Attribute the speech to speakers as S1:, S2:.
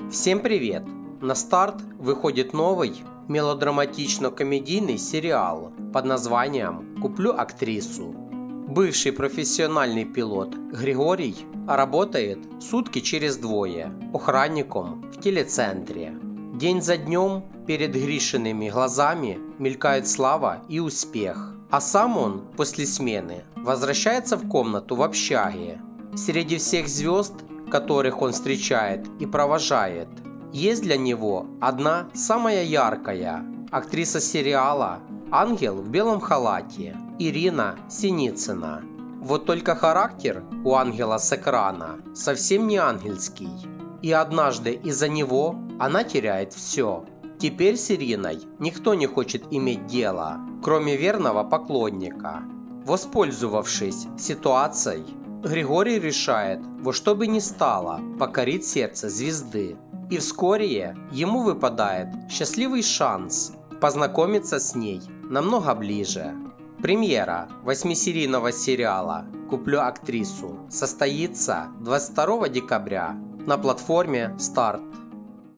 S1: Всем привет! На старт выходит новый мелодраматично-комедийный сериал под названием «Куплю актрису». Бывший профессиональный пилот Григорий работает сутки через двое охранником в телецентре. День за днем перед Гришиными глазами мелькают слава и успех, а сам он после смены возвращается в комнату в общаге. Среди всех звезд, которых он встречает и провожает, есть для него одна самая яркая – актриса сериала «Ангел в белом халате» Ирина Синицына. Вот только характер у ангела с экрана совсем не ангельский. И однажды из-за него она теряет все. Теперь с Ириной никто не хочет иметь дело, кроме верного поклонника. Воспользовавшись ситуацией, Григорий решает во что бы ни стало покорить сердце звезды. И вскоре ему выпадает счастливый шанс познакомиться с ней намного ближе. Премьера 8-серийного сериала «Куплю актрису» состоится 22 декабря на платформе Старт.